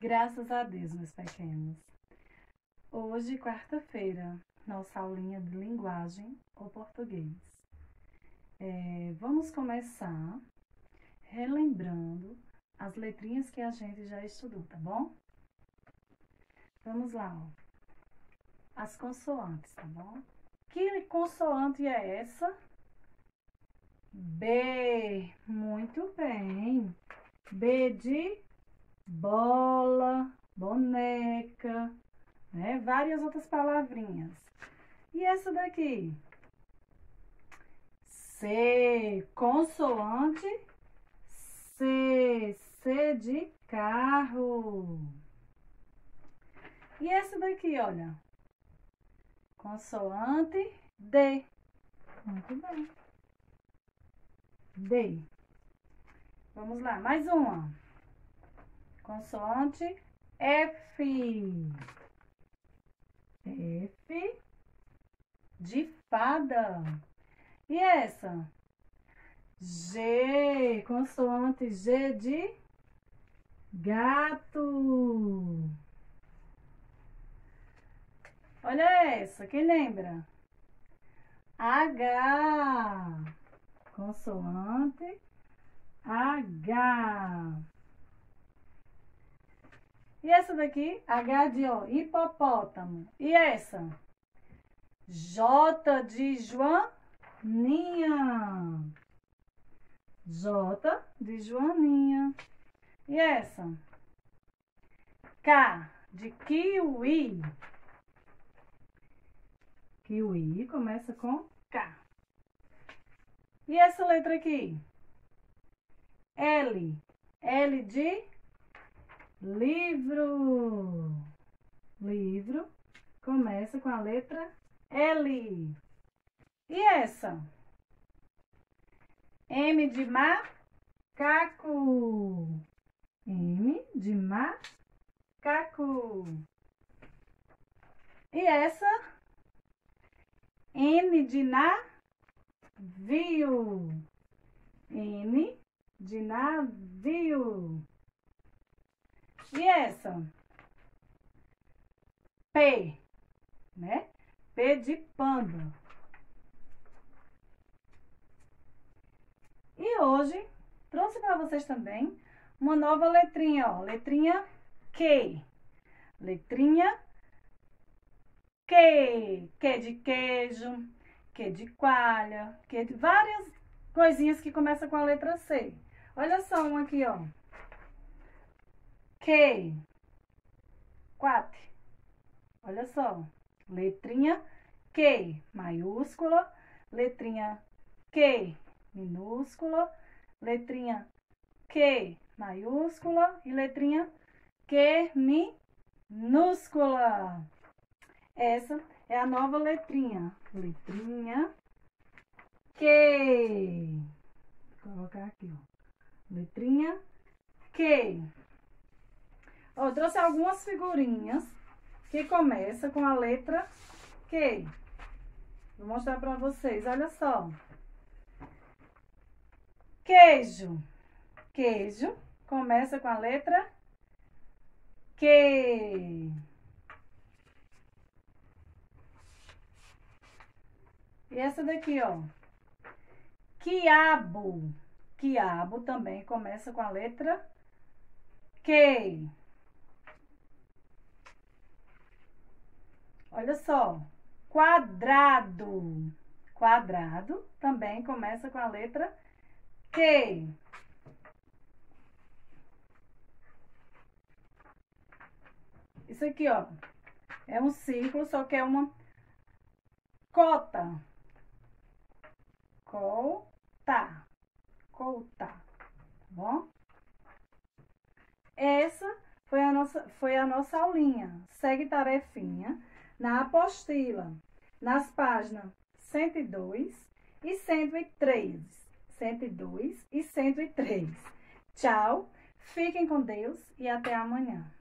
Graças a Deus, meus pequenos. Hoje, quarta-feira, nossa aulinha de linguagem ou português. Vamos começar relembrando as letrinhas que a gente já estudou, tá bom? Vamos lá, ó. As consoantes, tá bom? Que consoante é essa? B. Muito bem. B de bola, boneca, né? Várias outras palavrinhas. E essa daqui? C, consoante C, C de carro. E essa daqui, olha, consoante D. Muito bem. D. Vamos lá, mais uma. Consoante F. F de fada. E essa? G, consoante G de gato. Olha essa, quem lembra? H, consoante H. E essa daqui? H de hipopótamo. E essa? J de Joaninha. J de Joaninha. E essa? K de kiwi. Kiwi começa com K. E essa letra aqui? L. L de livro. Livro começa com a letra L. E essa? M de macaco. M de macaco. E essa? N de navio. N de navio. E essa? P, né? P de panda. E hoje trouxe para vocês também uma nova letrinha, ó. Letrinha Q. Letrinha Q. Q de queijo, Q de coalha, Q de várias coisinhas que começam com a letra C. Olha só um aqui, ó. Q. 4. Olha só. Letrinha Q maiúscula, letrinha Q minúscula, letrinha Q maiúscula e letrinha Q minúscula. Essa é a nova letrinha. Letrinha Q. Vou colocar aqui, ó. Letrinha Q. Ó, eu trouxe algumas figurinhas que começam com a letra Q. Vou mostrar para vocês, olha só. Queijo. Queijo começa com a letra Q. E essa daqui, ó. Quiabo. Quiabo também começa com a letra Q. Olha só. Quadrado. Quadrado também começa com a letra Q. Isso aqui, ó, é um círculo, só que é uma cota. Cota. Cota. Tá bom? Essa foi a nossa aulinha. Segue tarefinha na apostila, nas páginas 102 e 103. 102 e 103. Tchau, fiquem com Deus e até amanhã.